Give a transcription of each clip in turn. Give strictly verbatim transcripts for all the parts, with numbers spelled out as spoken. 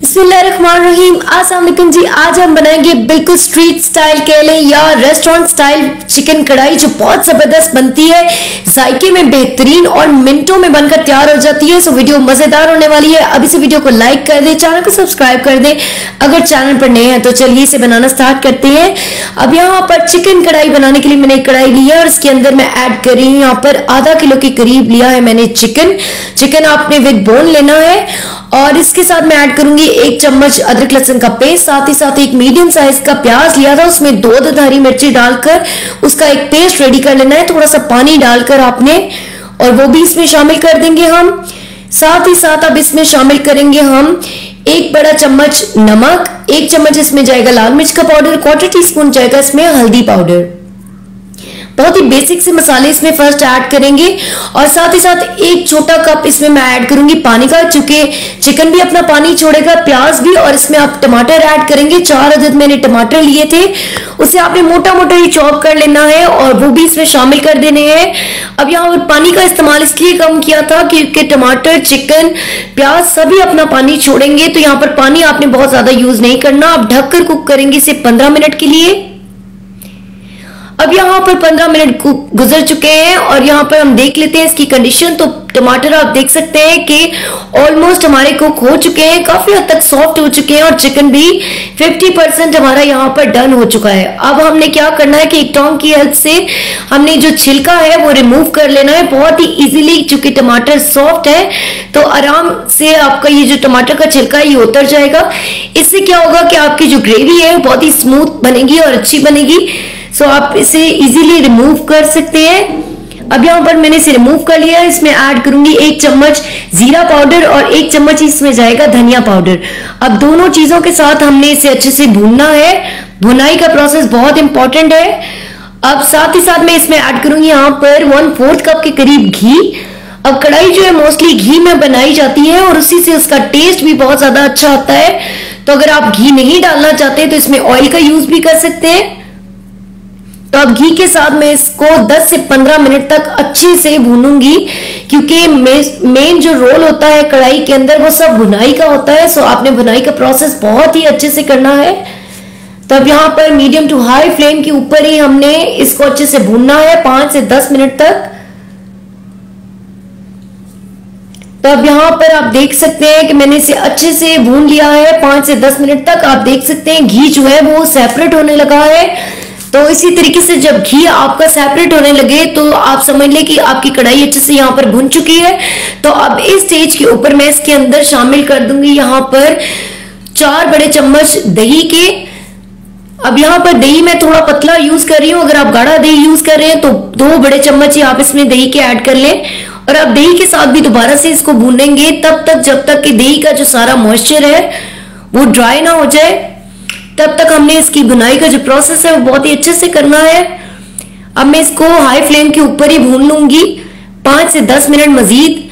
बिस्मिल्लाहिर्रहमानिर्रहीम। अस्सलाम वालेकुम जी। आज हम बनाएंगे बिल्कुल स्ट्रीट स्टाइल कह लें या रेस्टोरेंट स्टाइल चिकन कढ़ाई, जो बहुत जबरदस्त बनती है, जायके में बेहतरीन और मिनटों में बनकर तैयार हो जाती है। सो वीडियो मजेदार होने वाली है। अभी से वीडियो को लाइक कर दें, चैनल को सब्सक्राइब कर दें अगर चैनल पर नए हैं। तो चलिए इसे बनाना स्टार्ट करते हैं। अब यहाँ पर चिकन कढ़ाई बनाने के लिए मैंने एक कढ़ाई ली है और इसके अंदर मैं ऐड कर रही हूँ यहाँ पर आधा किलो के करीब लिया है मैंने चिकन। चिकन आपने विद बोन लेना है और इसके साथ मैं ऐड करूंगी एक चम्मच अदरक लहसुन का पेस्ट, साथ ही साथ एक मीडियम साइज का प्याज लिया था, उसमें दो दो हरी मिर्ची डालकर उसका एक पेस्ट रेडी कर लेना है। थोड़ा सा पानी डालकर आपने, और वो भी इसमें शामिल कर देंगे हम। साथ ही साथ अब इसमें शामिल करेंगे हम एक बड़ा चम्मच नमक, एक चम्मच इसमें जाएगा लाल मिर्च का पाउडर, क्वार्टर टी स्पून जाएगा इसमें हल्दी पाउडर। बहुत ही बेसिक से मसाले इसमें फर्स्ट ऐड करेंगे और साथ ही साथ एक छोटा कप इसमें मैं ऐड करूंगी पानी का, चूंकि चिकन भी अपना पानी छोड़ेगा, प्याज भी, और इसमें आप टमाटर ऐड करेंगे। चार अदद मैंने टमाटर लिए थे, उसे आपने मोटा मोटा ही चॉप कर लेना है और वो भी इसमें शामिल कर देने हैं। अब यहाँ पर पानी का इस्तेमाल इसलिए कम किया था क्योंकि टमाटर, चिकन, प्याज सभी अपना पानी छोड़ेंगे, तो यहाँ पर पानी आपने बहुत ज्यादा यूज नहीं करना। आप ढककर कुक करेंगे इसे पंद्रह मिनट के लिए। अब यहाँ पर पंद्रह मिनट गुजर चुके हैं और यहाँ पर हम देख लेते हैं इसकी कंडीशन। तो टमाटर आप देख सकते हैं कि ऑलमोस्ट हमारे कुक हो चुके हैं, काफी हद तक सॉफ्ट हो चुके हैं और चिकन भी पचास परसेंट हमारा यहाँ पर डन हो चुका है। अब हमने क्या करना है कि एक टोंग की हेल्प से हमने जो छिलका है वो रिमूव कर लेना है बहुत ही इजीली। चूंकि टमाटर सॉफ्ट है तो आराम से आपका ये जो टमाटर का छिलका है ये उतर जाएगा। इससे क्या होगा कि आपकी जो ग्रेवी है बहुत ही स्मूथ बनेगी और अच्छी बनेगी। सो so, आप इसे इजीली रिमूव कर सकते हैं। अब यहाँ पर मैंने इसे रिमूव कर लिया है। इसमें ऐड करूंगी एक चम्मच जीरा पाउडर और एक चम्मच इसमें जाएगा धनिया पाउडर। अब दोनों चीजों के साथ हमने इसे अच्छे से भूनना है। भुनाई का प्रोसेस बहुत इंपॉर्टेंट है। अब साथ ही साथ मैं इसमें ऐड करूंगी यहाँ पर वन फोर्थ कप के करीब घी। अब कढ़ाई जो है मोस्टली घी में बनाई जाती है और उसी से उसका टेस्ट भी बहुत ज्यादा अच्छा आता है। तो अगर आप घी नहीं डालना चाहते तो इसमें ऑयल का यूज भी कर सकते हैं। तो अब घी के साथ मैं इसको दस से पंद्रह मिनट तक अच्छे से भूनूंगी, क्योंकि मेन जो रोल होता है कढ़ाई के अंदर वो सब भुनाई का होता है। सो आपने भुनाई का प्रोसेस बहुत ही अच्छे से करना है। तो अब यहाँ पर मीडियम टू हाई फ्लेम के ऊपर ही हमने इसको अच्छे से भूनना है पांच से दस मिनट तक। तो अब यहाँ पर आप देख सकते हैं कि मैंने इसे अच्छे से भून लिया है पांच से दस मिनट तक। आप देख सकते हैं घी जो है वो सेपरेट होने लगा है। तो इसी तरीके से जब घी आपका सेपरेट होने लगे तो आप समझ लें कि आपकी कढ़ाई अच्छे से यहाँ पर भुन चुकी है। तो अब इस स्टेज के ऊपर मैं इसके अंदर शामिल कर दूंगी यहाँ पर चार बड़े चम्मच दही के। अब यहाँ पर दही मैं थोड़ा पतला यूज कर रही हूँ, अगर आप गाढ़ा दही यूज कर रहे हैं तो दो बड़े चम्मच ही आप इसमें दही के ऐड कर लें। और अब दही के साथ भी दोबारा से इसको भूनेंगे तब तक जब तक कि दही का जो सारा मॉइस्चर है वो ड्राई ना हो जाए। तब तक हमने इसकी भुनाई का जो प्रोसेस है वो बहुत ही अच्छे से करना है। अब मैं इसको हाई फ्लेम के ऊपर ही भून लूंगी पांच से दस मिनट मजीद।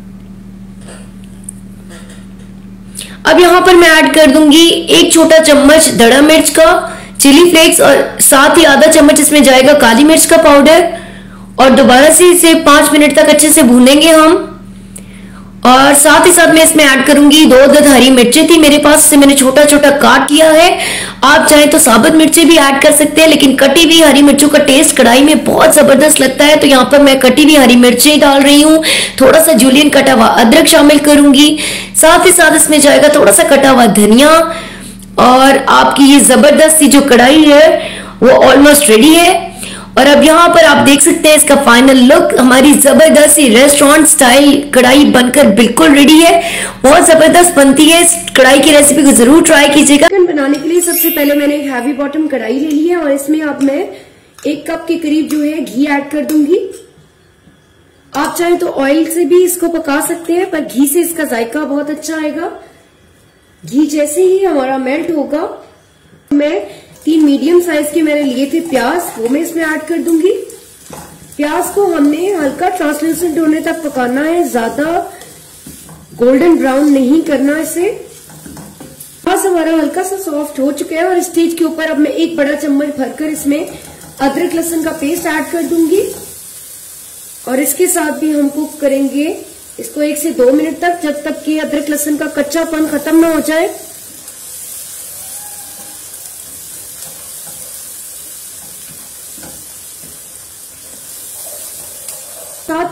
अब यहां पर मैं ऐड कर दूंगी एक छोटा चम्मच दड़ा मिर्च का चिली फ्लेक्स और साथ ही आधा चम्मच इसमें जाएगा काली मिर्च का पाउडर। और दोबारा से इसे पांच मिनट तक अच्छे से भूनेंगे हम। और साथ ही साथ मैं इसमें ऐड करूंगी दो दो हरी मिर्चें थी मेरे पास, से मैंने छोटा छोटा काट लिया है। आप चाहे तो साबुत मिर्चें भी ऐड कर सकते हैं, लेकिन कटी हुई हरी मिर्चों का टेस्ट कढ़ाई में बहुत जबरदस्त लगता है। तो यहाँ पर मैं कटी हुई हरी मिर्चें डाल रही हूँ। थोड़ा सा जूलियन कटा हुआ अदरक शामिल करूंगी। साथ ही साथ इसमें जाएगा थोड़ा सा कटा हुआ धनिया। और आपकी ये जबरदस्त सी जो कढ़ाई है वो ऑलमोस्ट रेडी है। और अब यहाँ पर आप देख सकते हैं इसका फाइनल लुक। हमारी जबरदस्त सी रेस्टोरेंट स्टाइल कढ़ाई बनकर बिल्कुल रेडी है, बहुत जबरदस्त बनती है। इस कढ़ाई की रेसिपी को जरूर ट्राई कीजिएगा। चिकन बनाने के लिए सबसे पहले मैंने एक हैवी बॉटम कढ़ाई ले ली है और इसमें अब मैं एक कप के करीब जो है घी ऐड कर दूंगी। आप चाहे तो ऑयल से भी इसको पका सकते हैं, पर घी से इसका जायका बहुत अच्छा आएगा। घी जैसे ही हमारा मेल्ट होगा, मैं तीन मीडियम साइज के मैंने लिए थे प्याज, वो मैं इसमें ऐड कर दूंगी। प्याज को हमने हल्का ट्रांसलूसेंट होने तक पकाना है, ज्यादा गोल्डन ब्राउन नहीं करना इसे। प्याज हमारा हल्का सा सॉफ्ट हो चुका है और स्टेज के ऊपर अब मैं एक बड़ा चम्मच भरकर इसमें अदरक लहसुन का पेस्ट ऐड कर दूंगी। और इसके साथ भी हम कुक करेंगे इसको एक से दो मिनट तक, जब तक कि अदरक लहसुन का कच्चापन खत्म ना हो जाए।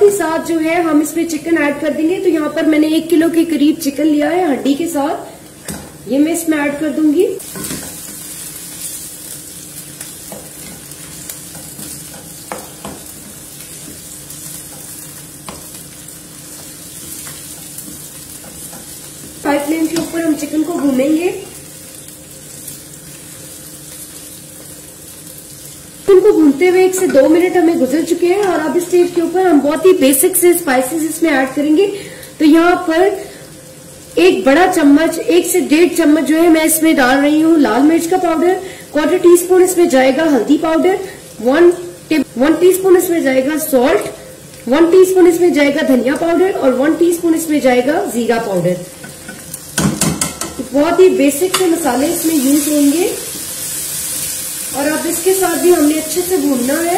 ही साथ जो है हम इसमें चिकन ऐड कर देंगे। तो यहाँ पर मैंने एक किलो के करीब चिकन लिया है हड्डी के साथ, ये मैं इसमें ऐड कर दूंगी। हाई फ्लेम के ऊपर हम चिकन को भूनेंगे। चिकन को भूनते हुए एक से दो मिनट हमें गुजर चुके हैं और अब इस स्टेज के ऊपर हम बहुत ही बेसिक से स्पाइसेस इसमें ऐड करेंगे। तो यहाँ पर एक बड़ा चम्मच, एक से डेढ़ चम्मच जो है मैं इसमें डाल रही हूँ लाल मिर्च का पाउडर। क्वार्टर टी स्पून इसमें जाएगा हल्दी पाउडर। वन वन टीस्पून इसमें जाएगा सॉल्ट। वन टीस्पून इसमें जाएगा धनिया पाउडर और वन टीस्पून इसमें जाएगा जीरा पाउडर। बहुत ही बेसिक से मसाले इसमें यूज होंगे और अब इसके साथ भी हमने अच्छे से भूनना है।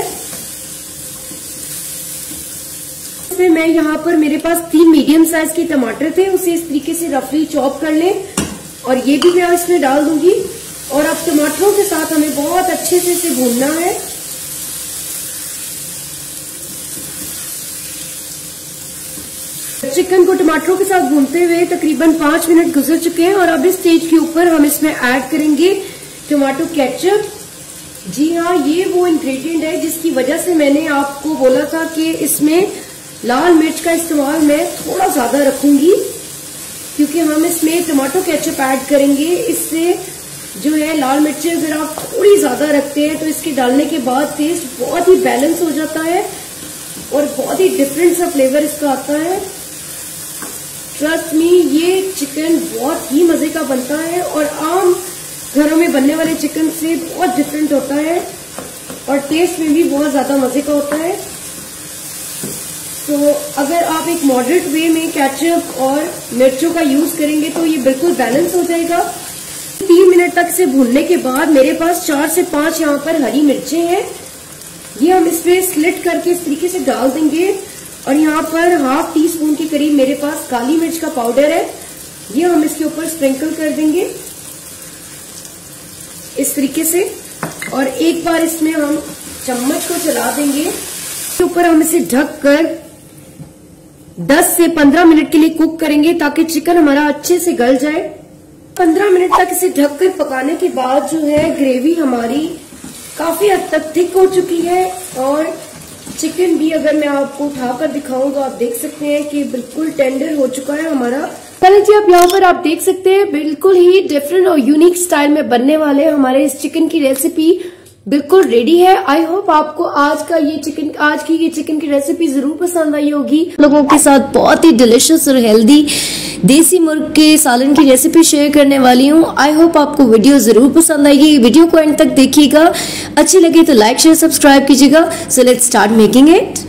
इसमें मैं यहाँ पर मेरे पास तीन मीडियम साइज के टमाटर थे, उसे इस तरीके से रफली चॉप कर लें और ये भी मैं इसमें डाल दूंगी। और अब टमाटरों के साथ हमें बहुत अच्छे से इसे भूनना है। चिकन को टमाटरों के साथ भूनते हुए तकरीबन पांच मिनट गुजर चुके हैं और अब इस स्टेज के ऊपर हम इसमें ऐड करेंगे टमाटो केचप। जी हाँ, ये वो इंग्रेडिएंट है जिसकी वजह से मैंने आपको बोला था कि इसमें लाल मिर्च का इस्तेमाल मैं थोड़ा ज्यादा रखूंगी, क्योंकि हम इसमें टमाटो केचप ऐड करेंगे। इससे जो है लाल मिर्चें अगर आप थोड़ी ज्यादा रखते हैं तो इसके डालने के बाद टेस्ट बहुत ही बैलेंस हो जाता है और बहुत ही डिफरेंट सा फ्लेवर इसका आता है। ट्रस्ट मी, ये चिकन बहुत ही मजे का बनता है और आम घरों में बनने वाले चिकन से बहुत डिफरेंट होता है और टेस्ट में भी बहुत ज्यादा मजे का होता है। तो अगर आप एक मॉडरेट वे में केचप और मिर्चों का यूज करेंगे तो ये बिल्कुल बैलेंस हो जाएगा। तीन मिनट तक से भूनने के बाद मेरे पास चार से पांच यहाँ पर हरी मिर्चें हैं, ये हम इसमें स्लिट करके इस तरीके से डाल देंगे। और यहाँ पर हाफ टी स्पून के करीब मेरे पास काली मिर्च का पाउडर है, ये हम इसके ऊपर स्प्रिंकल कर देंगे इस तरीके से। और एक बार इसमें हम चम्मच को चला देंगे, इसके ऊपर हम इसे ढक कर दस से पंद्रह मिनट के लिए कुक करेंगे ताकि चिकन हमारा अच्छे से गल जाए। पंद्रह मिनट तक इसे ढककर पकाने के बाद जो है ग्रेवी हमारी काफी हद तक थिक हो चुकी है और चिकन भी अगर मैं आपको उठाकर दिखाऊं तो आप देख सकते हैं कि बिल्कुल टेंडर हो चुका है हमारा। चलिए जी, अब यहाँ पर आप देख सकते हैं बिल्कुल ही डिफरेंट और यूनिक स्टाइल में बनने वाले हमारे इस चिकन की रेसिपी बिल्कुल रेडी है। आई होप आपको आज का ये चिकन आज की ये चिकन की रेसिपी जरूर पसंद आई होगी। लोगों के साथ बहुत ही डिलिशियस और हेल्दी देसी मुर्ग के सालन की रेसिपी शेयर करने वाली हूँ। आई होप आपको वीडियो जरूर पसंद आएगी। वीडियो को एंड तक देखिएगा, अच्छी लगे तो लाइक शेयर सब्सक्राइब कीजिएगा। So let's start making it.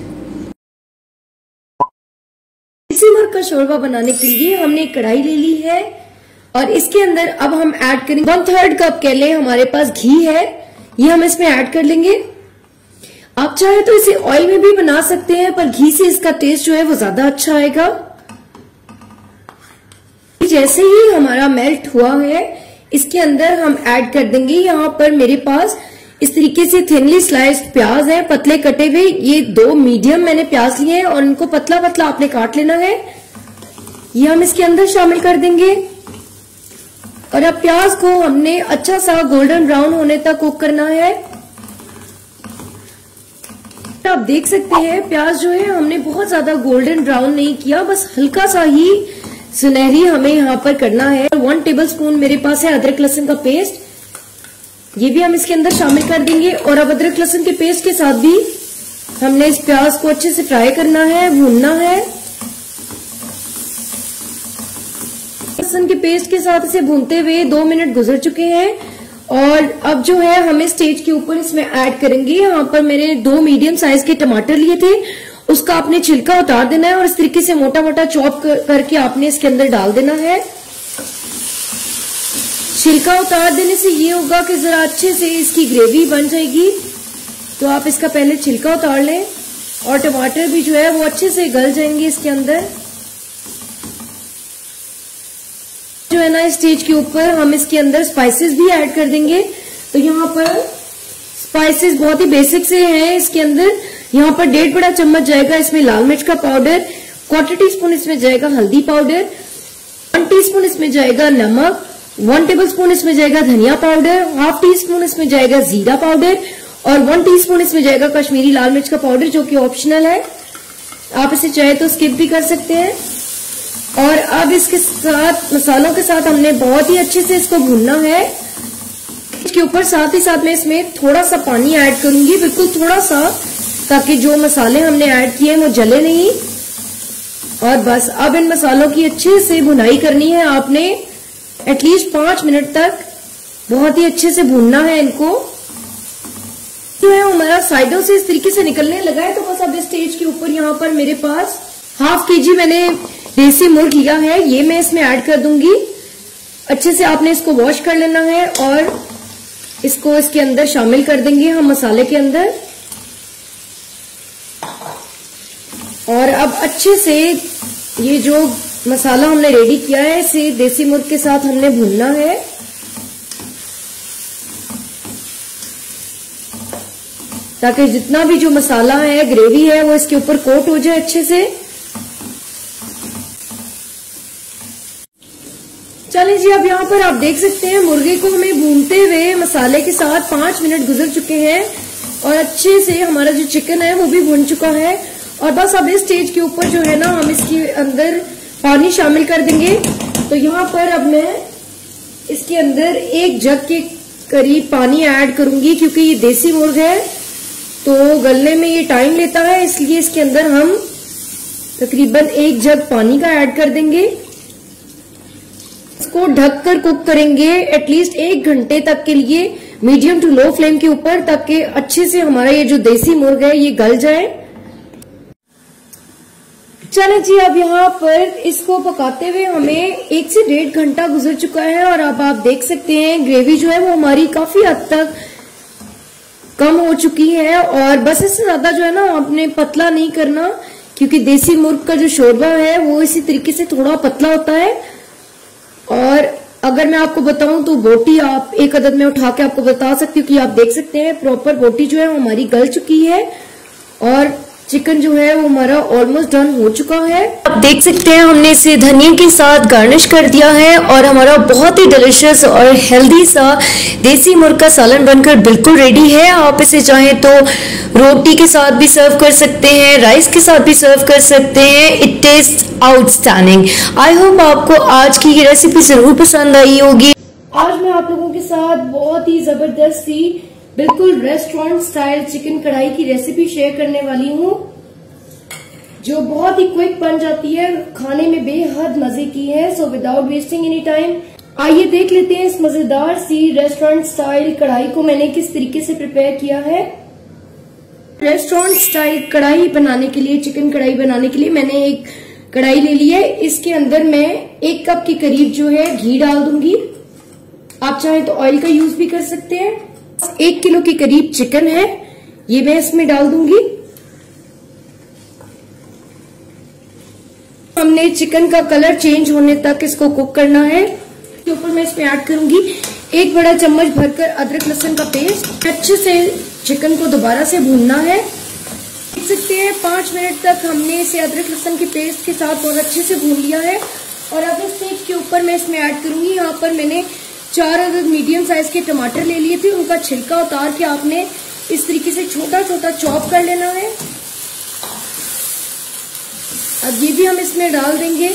देसी मुर्ग का शोरबा बनाने के लिए हमने एक कढ़ाई ले ली है और इसके अंदर अब हम ऐड करेंगे वन थर्ड कप के लिए हमारे पास घी है, ये हम इसमें ऐड कर लेंगे। आप चाहे तो इसे ऑयल में भी बना सकते हैं पर घी से इसका टेस्ट जो है वो ज्यादा अच्छा आएगा। जैसे ही हमारा मेल्ट हुआ है इसके अंदर हम ऐड कर देंगे, यहाँ पर मेरे पास इस तरीके से थिनली स्लाइस्ड प्याज है, पतले कटे हुए। ये दो मीडियम मैंने प्याज लिए हैं और इनको पतला पतला आपने काट लेना है। ये हम इसके अंदर शामिल कर देंगे और अब प्याज को हमने अच्छा सा गोल्डन ब्राउन होने तक कुक करना है। आप देख सकते हैं प्याज जो है हमने बहुत ज्यादा गोल्डन ब्राउन नहीं किया, बस हल्का सा ही सुनहरी हमें यहाँ पर करना है। वन टेबल स्पून मेरे पास है अदरक लहसुन का पेस्ट, ये भी हम इसके अंदर शामिल कर देंगे। और अब अदरक लहसुन के पेस्ट के साथ भी हमने इस प्याज को अच्छे से फ्राई करना है, भूनना है। लहसुन के पेस्ट के साथ इसे भूनते हुए दो मिनट गुजर चुके हैं और अब जो है हम इस स्टेज के ऊपर इसमें ऐड करेंगे। यहाँ पर मैंने दो मीडियम साइज के टमाटर लिए थे, उसका आपने छिलका उतार देना है और इस तरीके से मोटा मोटा चॉप कर, करके आपने इसके अंदर डाल देना है। छिलका उतार देने से ये होगा कि जरा अच्छे से इसकी ग्रेवी बन जाएगी, तो आप इसका पहले छिलका उतार लें और टमाटर भी जो है वो अच्छे से गल जाएंगे इसके अंदर। जो है ना इस स्टेज के ऊपर हम इसके अंदर स्पाइसेस भी ऐड कर देंगे। तो यहाँ पर स्पाइसेस बहुत ही बेसिक से हैं, इसके अंदर यहाँ पर डेढ़ बड़ा चम्मच जाएगा इसमें लाल मिर्च का पाउडर, क्वार्टर टी स्पून इसमें जाएगा हल्दी पाउडर, वन टीस्पून इसमें जाएगा नमक, वन टेबल स्पून इसमें जाएगा धनिया पाउडर, हाफ टी स्पून इसमें जाएगा जीरा पाउडर और वन टीस्पून इसमें जाएगा कश्मीरी लाल मिर्च का पाउडर, जो कि ऑप्शनल है, आप इसे चाहे तो स्किप भी कर सकते हैं। और अब इसके साथ मसालों के साथ हमने बहुत ही अच्छे से इसको भूनना है। इसके ऊपर साथ ही साथ मैं इसमें थोड़ा सा पानी ऐड करूंगी, बिल्कुल थोड़ा सा, ताकि जो मसाले हमने ऐड किए वो जले नहीं। और बस अब इन मसालों की अच्छे से भुनाई करनी है आपने, एटलीस्ट पांच मिनट तक बहुत ही अच्छे से भूनना है इनको। जो है हमारा साइडों से इस तरीके से निकलने लगा है, तो बस अब इस स्टेज के ऊपर यहाँ पर मेरे पास हाफ के जी मैंने देसी मुर्ग लिया है, ये मैं इसमें ऐड कर दूंगी। अच्छे से आपने इसको वॉश कर लेना है और इसको इसके अंदर शामिल कर देंगे हम मसाले के अंदर। और अब अच्छे से ये जो मसाला हमने रेडी किया है इसे देसी मुर्ग के साथ हमने भूनना है, ताकि जितना भी जो मसाला है, ग्रेवी है, वो इसके ऊपर कोट हो जाए अच्छे से। चलिए जी, अब यहाँ पर आप देख सकते हैं मुर्गे को हमें भूनते हुए मसाले के साथ पांच मिनट गुजर चुके हैं और अच्छे से हमारा जो चिकन है वो भी भुन चुका है। और बस अब इस स्टेज के ऊपर जो है ना हम इसके अंदर पानी शामिल कर देंगे। तो यहाँ पर अब मैं इसके अंदर एक जग के करीब पानी ऐड करूंगी, क्योंकि ये देसी मुर्ग है तो गलने में ये टाइम लेता है, इसलिए इसके अंदर हम तकरीबन एक जग पानी का ऐड कर देंगे। इसको ढककर कुक करेंगे एटलीस्ट एक घंटे तक के लिए मीडियम टू लो फ्लेम के ऊपर, ताकि अच्छे से हमारा ये जो देसी मुर्ग है ये गल जाए। चले जी, अब यहाँ पर इसको पकाते हुए हमें एक से डेढ़ घंटा गुजर चुका है और अब आप देख सकते हैं ग्रेवी जो है वो हमारी काफी हद तक कम हो चुकी है। और बस इससे ज्यादा जो है ना आपने पतला नहीं करना, क्योंकि देसी मुर्ग का जो शोरबा है वो इसी तरीके से थोड़ा पतला होता है। और अगर मैं आपको बताऊं तो बोटी आप एक अदद में उठा के आपको बता सकती हूँ कि आप देख सकते हैं प्रॉपर बोटी जो है हमारी गल चुकी है और चिकन जो है वो हमारा ऑलमोस्ट डन हो चुका है। आप देख सकते हैं हमने इसे धनिया के साथ गार्निश कर दिया है और हमारा बहुत ही डिलिशियस और हेल्दी सा देसी मुर्ग का सालन बनकर बिल्कुल रेडी है। आप इसे चाहें तो रोटी के साथ भी सर्व कर सकते हैं, राइस के साथ भी सर्व कर सकते हैं। It taste outstanding. I hope आपको आज की ये रेसिपी जरूर पसंद आई होगी। आज मैं आप लोगों के साथ बहुत ही जबरदस्त सी बिल्कुल रेस्टोरेंट स्टाइल चिकन कढ़ाई की रेसिपी शेयर करने वाली हूँ, जो बहुत ही क्विक बन जाती है, खाने में बेहद मजे की है। So without wasting any time आइए देख लेते हैं इस मजेदार सी रेस्टोरेंट स्टाइल कढ़ाई को मैंने किस तरीके से प्रिपेयर किया है। रेस्टोरेंट स्टाइल कढ़ाई बनाने के लिए, चिकन कढ़ाई बनाने के लिए मैंने एक कढ़ाई ले ली है। इसके अंदर मैं एक कप के करीब जो है घी डाल दूंगी। आप चाहे तो ऑयल का यूज भी कर सकते हैं। एक किलो के करीब चिकन है, ये मैं इसमें डाल दूंगी। हमने चिकन का कलर चेंज होने तक इसको कुक करना है। इसके ऊपर मैं इसमें ऐड करूंगी एक बड़ा चम्मच भरकर अदरक लहसुन का पेस्ट। अच्छे से चिकन को दोबारा से भूनना है। देख सकते हैं पांच मिनट तक हमने इसे अदरक लहसुन के पेस्ट के साथ बहुत अच्छे से भून लिया है। और अब इस स्टेज के ऊपर मैं इसमें ऐड करूंगी, यहाँ पर मैंने चार अदद मीडियम साइज के टमाटर ले लिए थे। उनका छिलका उतार के आपने इस तरीके से छोटा छोटा चॉप कर लेना है। अब ये भी हम इसमें डाल देंगे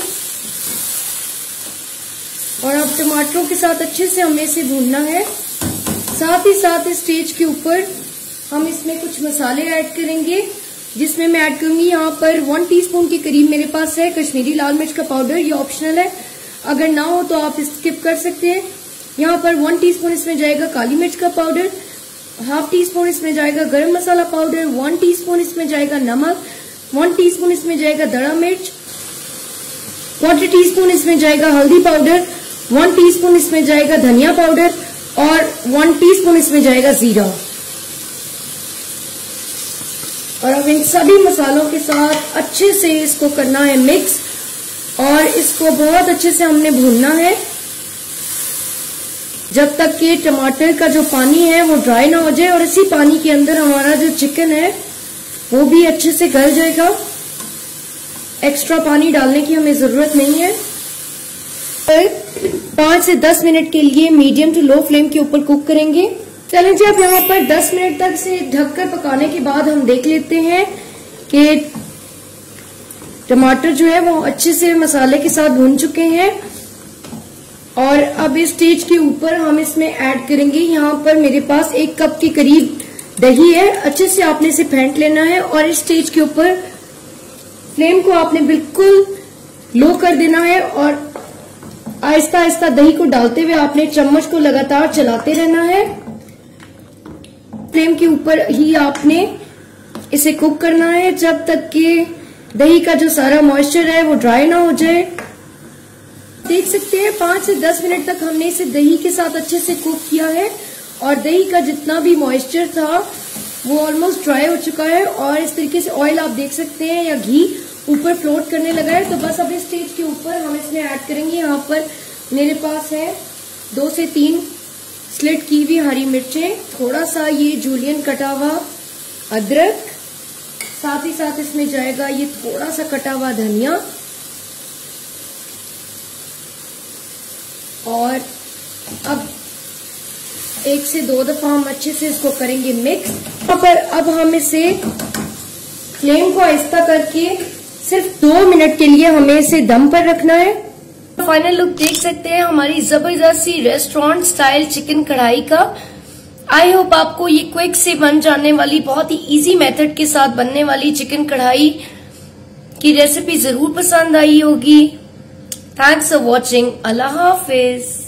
और अब टमाटरों के साथ अच्छे से हमें इसे भूनना है। साथ ही साथ इस स्टेज के ऊपर हम इसमें कुछ मसाले ऐड करेंगे, जिसमें मैं ऐड करूंगी यहाँ पर वन टीस्पून के करीब मेरे पास है कश्मीरी लाल मिर्च का पाउडर। ये ऑप्शनल है, अगर ना हो तो आप स्किप कर सकते हैं। यहाँ पर वन टीस्पून इसमें जाएगा काली मिर्च का पाउडर, हाफ टी स्पून इसमें जाएगा गरम मसाला पाउडर, वन टीस्पून इसमें जाएगा नमक, वन टीस्पून इसमें जाएगा दड़ा मिर्च, क्वार्टर टी स्पून इसमें जाएगा हल्दी पाउडर, वन टीस्पून इसमें जाएगा धनिया पाउडर और वन टीस्पून इसमें जाएगा जीरा। और अब इन सभी मसालों के साथ अच्छे से इसको करना है मिक्स और इसको बहुत अच्छे से हमने भूनना है जब तक कि टमाटर का जो पानी है वो ड्राई ना हो जाए। और इसी पानी के अंदर हमारा जो चिकन है वो भी अच्छे से गल जाएगा। एक्स्ट्रा पानी डालने की हमें जरूरत नहीं है। पांच से दस मिनट के लिए मीडियम टू लो फ्लेम के ऊपर कुक करेंगे। चलें जी, अब यहाँ पर दस मिनट तक से ढककर पकाने के बाद हम देख लेते हैं कि टमाटर जो है वो अच्छे से मसाले के साथ भून चुके हैं। और अब इस स्टेज के ऊपर हम इसमें ऐड करेंगे, यहाँ पर मेरे पास एक कप के करीब दही है। अच्छे से आपने इसे फेंट लेना है और इस स्टेज के ऊपर फ्लेम को आपने बिल्कुल लो कर देना है और आहिस्ता आहिस्ता दही को डालते हुए आपने चम्मच को लगातार चलाते रहना है। फ्लेम के ऊपर ही आपने इसे कुक करना है जब तक कि दही का जो सारा मॉइस्चर है वो ड्राई ना हो जाए। देख सकते हैं पांच से दस मिनट तक हमने इसे दही के साथ अच्छे से कुक किया है और दही का जितना भी मॉइस्चर था वो ऑलमोस्ट ड्राई हो चुका है और इस तरीके से ऑयल आप देख सकते हैं या घी ऊपर फ्लोट करने लगा है। तो बस अब इस स्टेज के ऊपर हम इसमें ऐड करेंगे, यहाँ पर मेरे पास है दो से तीन स्लिट की हुई हरी मिर्चें, थोड़ा सा ये जूलियन कटा हुआ अदरक, साथ ही साथ इसमें जाएगा ये थोड़ा सा कटा हुआ धनिया और अब एक से दो दफा हम अच्छे से इसको करेंगे मिक्स। यहाँ पर अब हम इसे फ्लेम को आहिस्ता करके सिर्फ दो मिनट के लिए हमें इसे दम पर रखना है। फाइनल लुक देख सकते हैं हमारी जबरदस्त सी रेस्टोरेंट स्टाइल चिकन कढ़ाई का। आई होप आपको ये क्विक से बन जाने वाली बहुत ही इजी मेथड के साथ बनने वाली चिकन कढ़ाई की रेसिपी जरूर पसंद आई होगी। Thanks for watching. Allah Hafiz.